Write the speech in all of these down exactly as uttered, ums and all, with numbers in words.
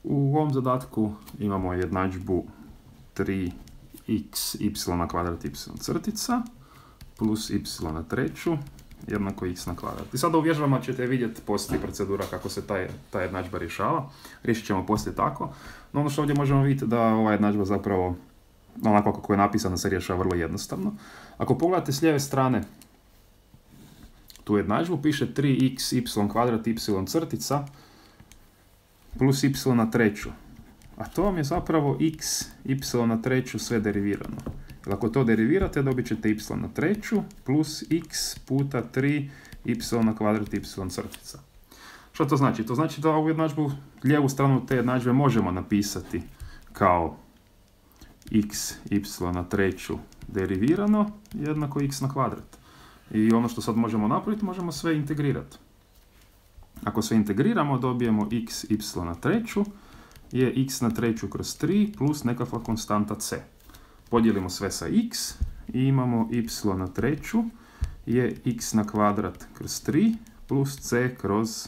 U ovom zadatku imamo jednadžbu tri x y na kvadrat y crtica plus y na treću jednako x na kvadrat. I sada u vježbama ćete vidjeti postoji procedura kako se taj, ta jednadžba rješava. Riješit ćemo poslije tako. No ono što ovdje možemo vidjeti da ova jednadžba zapravo onako kako je napisana se rješava vrlo jednostavno. Ako pogledate s lijeve strane tu jednadžbu piše tri x y kvadrat y crtica plus y na treću. A to vam je zapravo x, y na treću sve derivirano. Jer ako to derivirate dobit ćete y na treću plus x puta tri y na kvadrat y crtica. Što to znači? To znači da ovu jednadžbu, lijevu stranu te jednadžbe možemo napisati kao x, y na treću derivirano jednako x na kvadrat. I ono što sad možemo napraviti, možemo sve integrirati. Ako sve integriramo, dobijemo x, y na treću je x na treću kroz tri plus nekakva konstanta c. Podijelimo sve sa x i imamo y na treću je x na kvadrat kroz tri plus c kroz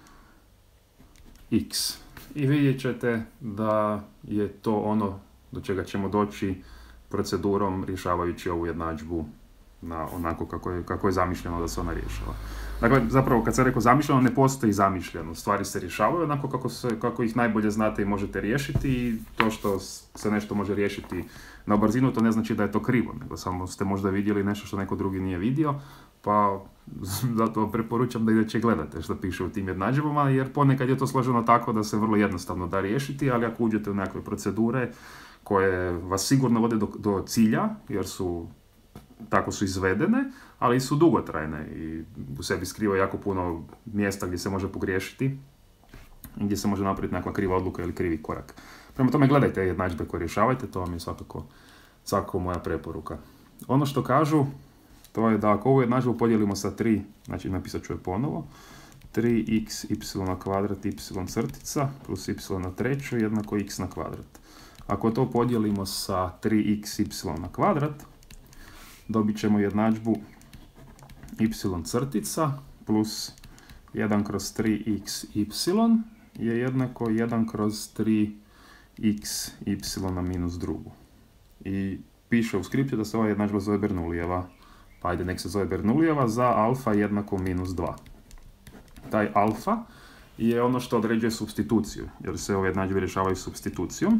x. I vidjet ćete da je to ono do čega ćemo doći procedurom rješavajući ovu jednadžbu na onako kako je, kako je zamišljeno da se ona rješava. Dakle, zapravo kad sam rekao zamišljeno, ne postoji zamišljeno. Stvari se rješavaju onako kako, se, kako ih najbolje znate i možete riješiti i to što se nešto može riješiti na brzinu, to ne znači da je to krivo, nego samo ste možda vidjeli nešto što neko drugi nije vidio, pa zato preporučam da inače gledate što piše u tim jednadžbama, jer ponekad je to složeno tako da se vrlo jednostavno da riješiti, ali ako uđete u nekakve procedure koje vas sigurno vode do, do cilja, jer su tako su izvedene, ali su dugotrajne i u sebi skriva jako puno mjesta gdje se može pogriješiti i gdje se može napraviti nekakva kriva odluka ili krivi korak. Prema tome gledajte jednadžbe koje rješavajte, to vam je svakako, svakako moja preporuka. Ono što kažu, to je da ako ovu jednadžbu podijelimo sa tri, znači napisat ću je ponovo, tri x y na kvadrat y crtica plus y na treću jednako x na kvadrat. Ako to podijelimo sa tri x y na kvadrat, dobit ćemo jednadžbu y crtica plus jedan kroz tri x y je jednako jedan kroz tri x y na minus drugu. I piše u skriptu da se ova jednadžba zove Bernoullijeva. Pa ajde, nek se zove Bernoullijeva za alfa jednako minus dva. Taj alfa je ono što određuje supstituciju, jer se ove jednadžbe rješavaju supstitucijom.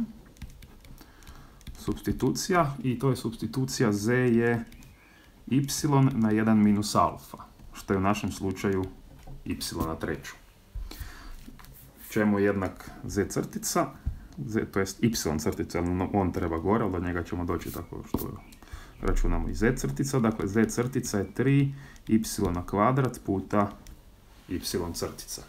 Supstitucija, i to je supstitucija z je y na jedan minus alfa, što je u našem slučaju y na treću. Čemu je jednak z crtica, z, to jest y crtica, on treba gore, ali do njega ćemo doći tako što računamo i z crtica. Dakle, z crtica je tri y na kvadrat puta y crtica.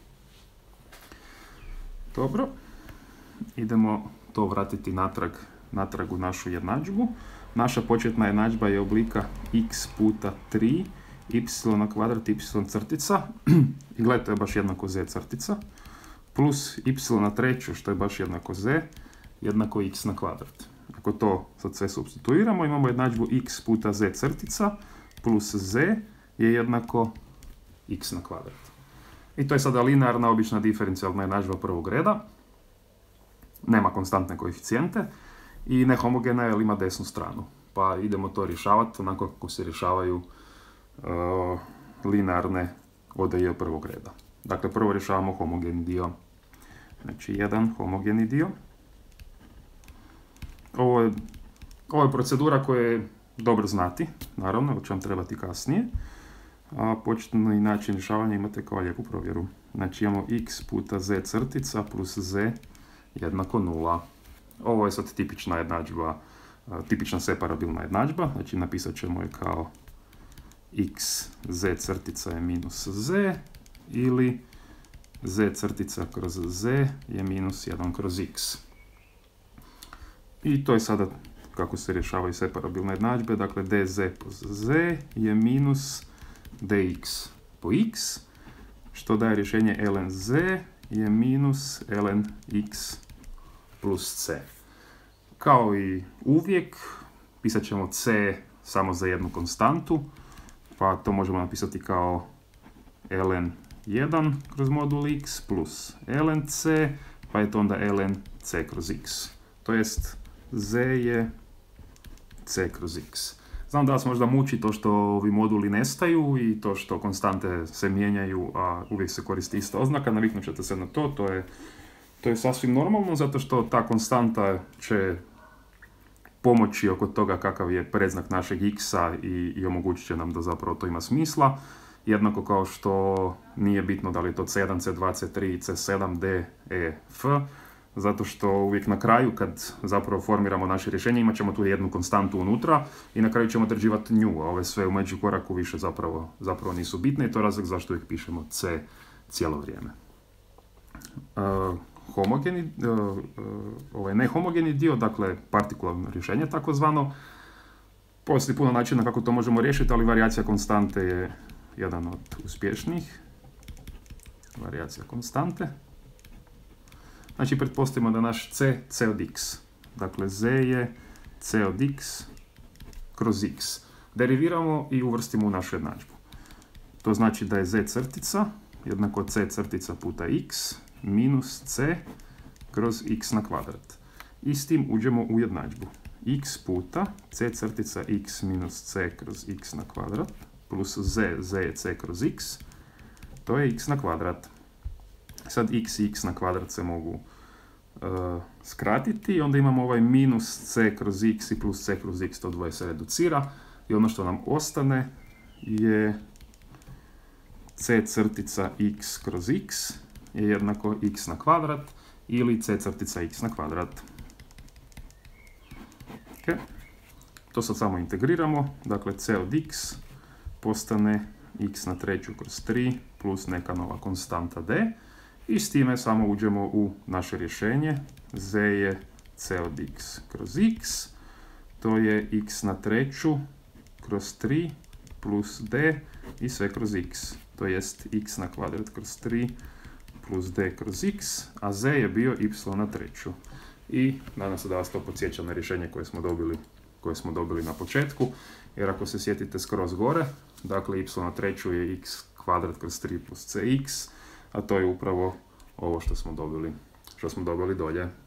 Dobro, idemo to vratiti natrag, natrag u našu jednadžbu. Naša početna jednadžba je oblika x puta tri y na kvadrat y crtica. I gledajte, to je baš jednako z crtica. Plus y na treću, što je baš jednako z, jednako x na kvadrat. Ako to sad sve supstituiramo, imamo jednadžbu x puta z crtica plus z je jednako x na kvadrat. I to je sada linearna, obična diferencijalna jednadžba prvog reda. Nema konstantne koeficijente i nehomogena jer ima desnu stranu. Pa idemo to rješavati onako kako se rješavaju uh, linearne O D E prvog reda. Dakle, prvo rješavamo homogeni dio. Znači, jedan homogeni dio. Ovo je, ovo je procedura koju je dobro znati, naravno, o će vam trebati kasnije. A početni način rješavanja imate kao lijepu provjeru. Znači, imamo x puta z crtica plus z jednako nula. Ovo je sad tipična jednadžba, tipična separabilna jednadžba, znači napisat ćemo je kao x z crtica je minus z ili z crtica kroz z je minus jedan kroz x. I to je sada kako se rješavaju separabilne jednadžbe, dakle dz po z je minus dx po x, što daje rješenje ln z je minus ln x plus c. Kao i uvijek, pisat ćemo c samo za jednu konstantu, pa to možemo napisati kao ln jedan kroz modul x plus ln c pa je to onda ln c kroz x. To jest z je c kroz x. Znam da vas možda muči to što ovi moduli nestaju i to što konstante se mijenjaju, a uvijek se koristi ista oznaka, naviknut ćete se na to, to je, to je sasvim normalno, zato što ta konstanta će pomoći oko toga kakav je predznak našeg x-a i, i omogućit će nam da zapravo to ima smisla. Jednako kao što nije bitno da li je to c jedan, c dva, c tri, c sedam, d, e, f, zato što uvijek na kraju kad zapravo formiramo naše rješenje imat ćemo tu jednu konstantu unutra i na kraju ćemo određivati nju, a ove sve u međukoraku više zapravo, zapravo nisu bitne i to je razlog zašto uvijek pišemo c cijelo vrijeme. Uh, homogeni, uh, uh, ovaj nehomogeni dio, dakle partikularno rješenje takozvano, postoji puno načina kako to možemo riješiti, ali varijacija konstante je jedan od uspješnijih. Varijacija konstante. Znači, pretpostavimo da naš c, c od x. Dakle, z je c od x kroz x. Deriviramo i uvrstimo u našu jednadžbu. To znači da je z crtica jednako c crtica puta x minus c kroz x na kvadrat. I s tim uđemo u jednadžbu. X puta c crtica x minus c kroz x na kvadrat plus z, z je c kroz x, to je x na kvadrat. Sad x i x na kvadrat se mogu uh, skratiti i onda imamo ovaj minus c kroz x i plus c kroz x, to dvoje se reducira i ono što nam ostane je c crtica x kroz x je jednako x na kvadrat ili c crtica x na kvadrat. Okay. To sad samo integriramo, dakle c od x postane x na treću kroz tri plus neka nova konstanta d i s time samo uđemo u naše rješenje. Z je c od x kroz x, to je x na treću kroz tri plus d i sve kroz x, to jest x na kvadrat kroz tri plus d kroz x, a z je bio y na treću. I nadam se da vas to podsjeća na rješenje koje smo dobili, koje smo dobili na početku, jer ako se sjetite skroz gore, dakle y na treću je x kvadrat kroz tri plus cx, a to je upravo ovo što smo dobili, što smo dobili dolje.